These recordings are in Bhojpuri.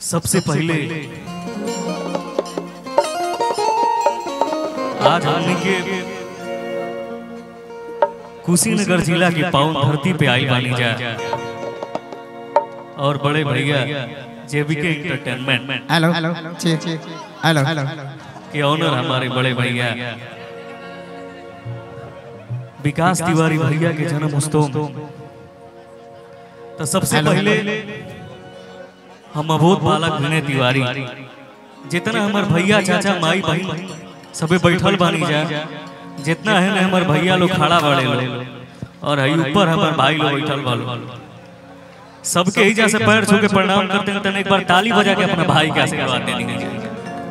सबसे पहले आज हमने के कुशीनगर जिला की पावन धरती पे आई बानी जा और बड़े भैया JBK entertainment hello hello hello के ऑनर हमारे बड़े भैया विकास तिवारी भैया के जन्म उत्सव तो सबसे पहले हम अबोध बालक विनय तिवारी जितना हमार भैया चाचा माई बहन सबे बैठल बानी जा जितना है ना हमार भैया लोग खड़ा बड़े लोग और है ऊपर हमार भाई लोग बैठल बालो सबके ही जैसे पैर छू के प्रणाम करते हैं एक बार ताली बजा के अपना भाई का आशीर्वाद देने के लिए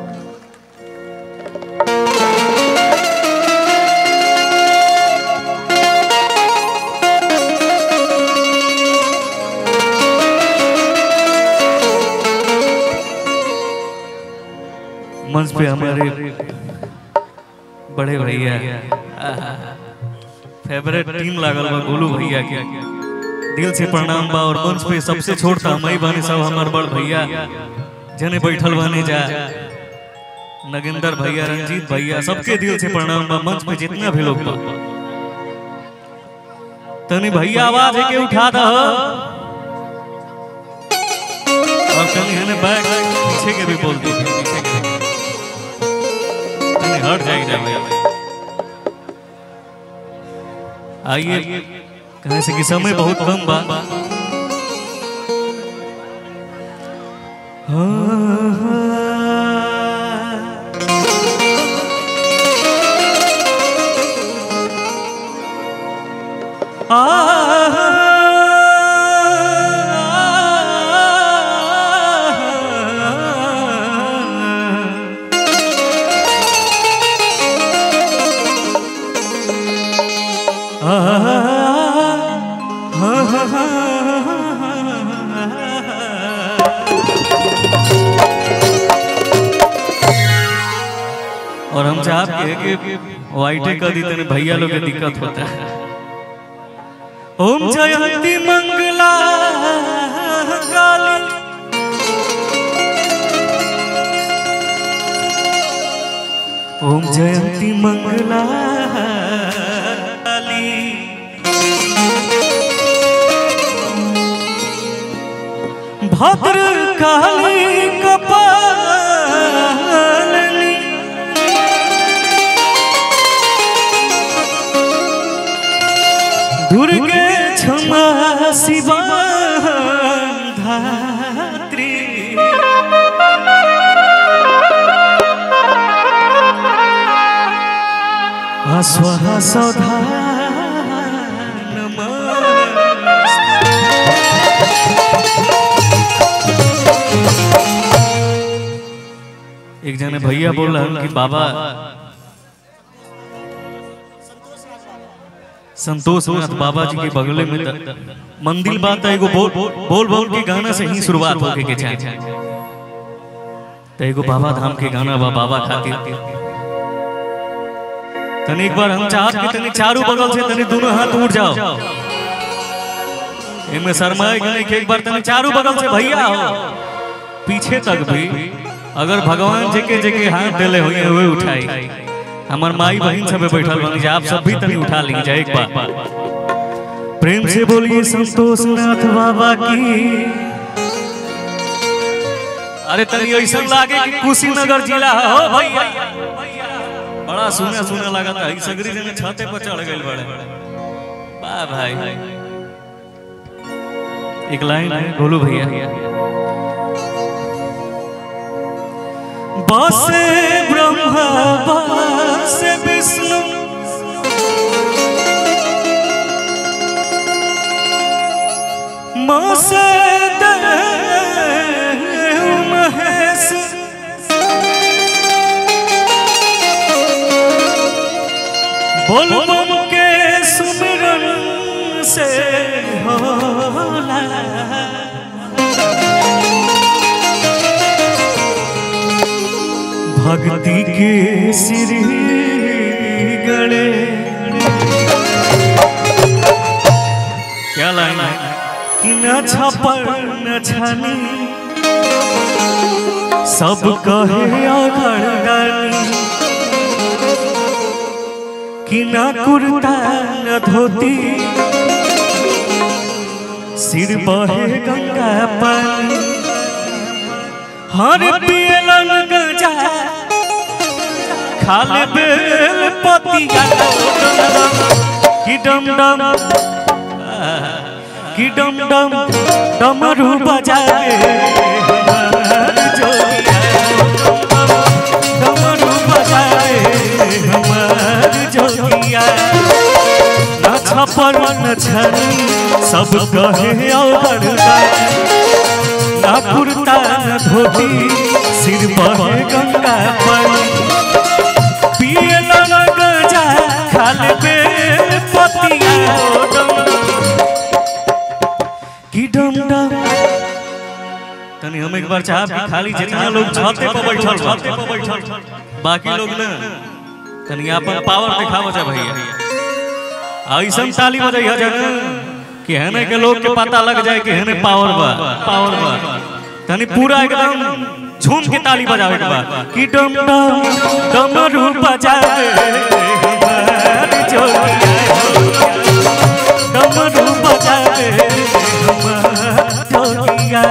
मंच पे हमारे बड़े भैया फेवरेट टीम लागल बा गोलू भैया के दिल से प्रणाम बा और मंच पे सबसे छोटा मई बानी सब हमार बड़ भैया जने बैठल बाने जा नगेंद्र भैया रंजीत भैया सबके दिल से प्रणाम बा मंच पे जितना भी लोग बा तनी भैया आवाज है के उठा द और तनी हने बैक पीछे के भी बोल दो पीछे के हट जाएगा भैया आइए कहे से कि समय बहुत कम बा और हम चाहते हैं कि वाइटे कर दी तने भैया लोग के दिक्कत होता है। ओम जयंती मंगला काली ओम जयंती मंगला काली भद्र काली कपालिनी दुर्गे क्षमा शिवा धात्री स्वाहा सौधा एक जने भैया बोल रहा कि बाबा संतोष नाथ बाबा जी के बगले में मंदिर बात है एगो बोल बोल के गाना से ही शुरुआत होके के चाहिए तो एगो बाबा धाम के गाना बा बाबा खातिर तने एक बार हम चाहत के तने चारों बगल से तने दोनों हाथ उठ जाओ एमे शर्माए गने के एक बार तने चारों बगल से भैया हो पीछे तक भी अगर भगवान जेके जेके हाथ देले होए हुए उठाई हमार माई बहन सब बैठल बनी आप सब भी तनी उठा ली जाए एक बार प्रेम से बोलिए संतोष नाथ बाबा की अरे तनी ऐसा लागे कि कुशीनगर जिला हो भैया बड़ा सुना सुना लगा था सगरी जने छाते पर चढ़ गइल बड़े वाह भाई एक लाइन है गोलू भैया बसे ब्रह्मा बसे विष्णु बसे देव महेश बोल बम के सुमिरन से होला भक्ति के श्री गणे क्या लाइन है कि न छपर न छनी सब कहे अघड़दानी कि ना कुर्ता न धोती, सिर बहे गंगा पानी, हर पियलन गंजा खाले बेल पतिया, कि डम डम कि डम डम डमरू बजाए हमार जोगिया, डमरू बजाए हमार जोगिया। ना छपर न छनी सब कहे अघड़दानी, ना कुर्ता न धोती, सिर बहे गंगा पानी, पियलन गंजा खाले बेल पतिया, कि डम डम। तनी हम एक बार चाह खाली जितना लोग छते पर बैठल बाकी लोग ना तनी अपन पावर दिखावो जा भैया। ऐसा ताली बजाइया जगह कि हने के लोग के पता लग जाए कि हने पावर बा। तनी पूरा एकदम झूम के ताली बजावे के बा, कि डम डम डमरू बजाए हमार जोगिया, डमरू बजाए हमार जोगिया।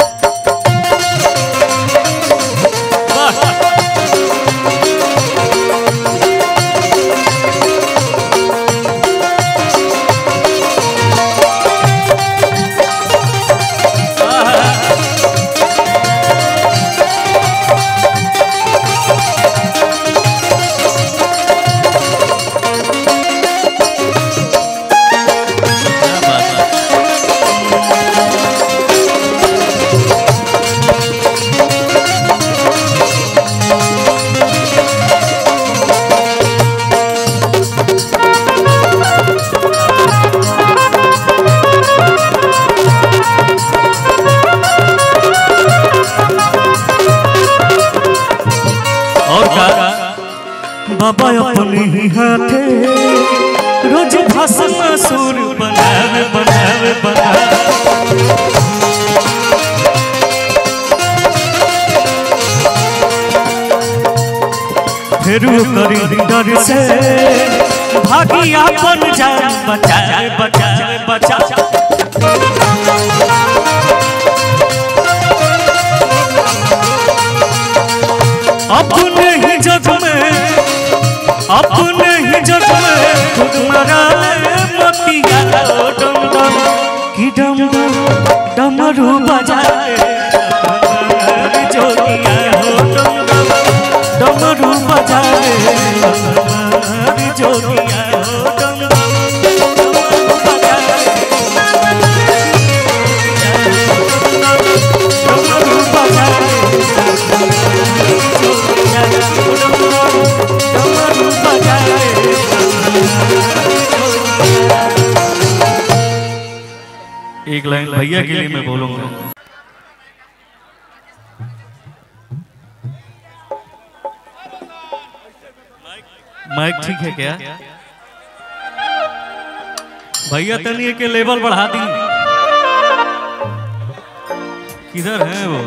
बाबा अपने ही हाथे रोज भाषण सुर बनावे बनावे बनावे, फिर करी डर से भागी अपन जान बचावे बचावे बचावे। अपने ही जग में अपने ही जग में खुद मरा मोतिया, डम डम कि डम डम डमरू बजाए हमार जोगिया, डम डम डमरू बजाए हमार जोगिया, डम डम डमरू बजाए डमरू बजाए जोगिया, डमरू बजाए। एक लाइन भैया के लिए मैं बोलूंगा। माइक ठीक है क्या भैया? तनिए के लेवल बढ़ा दी। किधर है वो?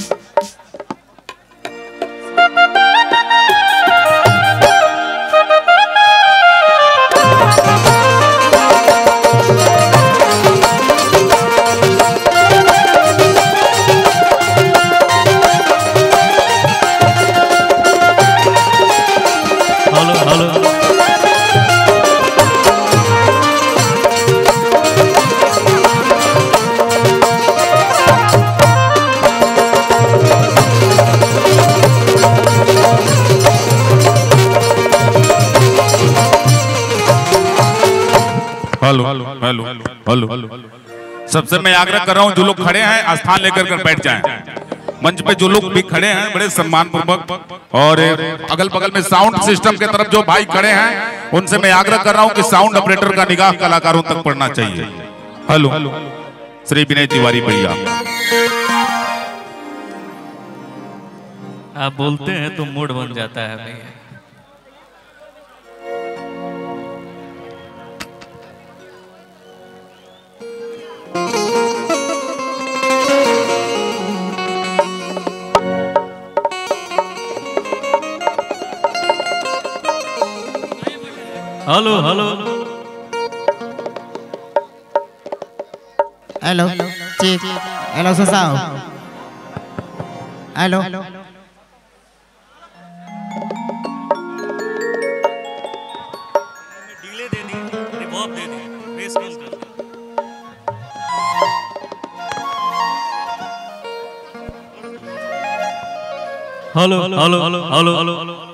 Hello hello hello. सबसे मैं आग्रह कर रहा हूँ जो लोग खड़े हैं स्थान लेकर कर बैठ जाएं। मंच पे जो लोग भी खड़े हैं बड़े सम्मान पूर्वक, और अगल बगल में साउंड सिस्टम के तरफ जो भाई खड़े हैं उनसे मैं आग्रह कर रहा हूँ कि साउंड ऑपरेटर का निगाह कलाकारों तक पड़ना चाहिए। हेलो श्री विनय तिवारी भैया। आप बोलते हैं तो मूड बन जाता है भैया। Hello hello hello check hello ससाओ हेलो डीले दे दी रिवॉर्ब दे दी बेस कम कर दी हेलो हेलो हेलो हेलो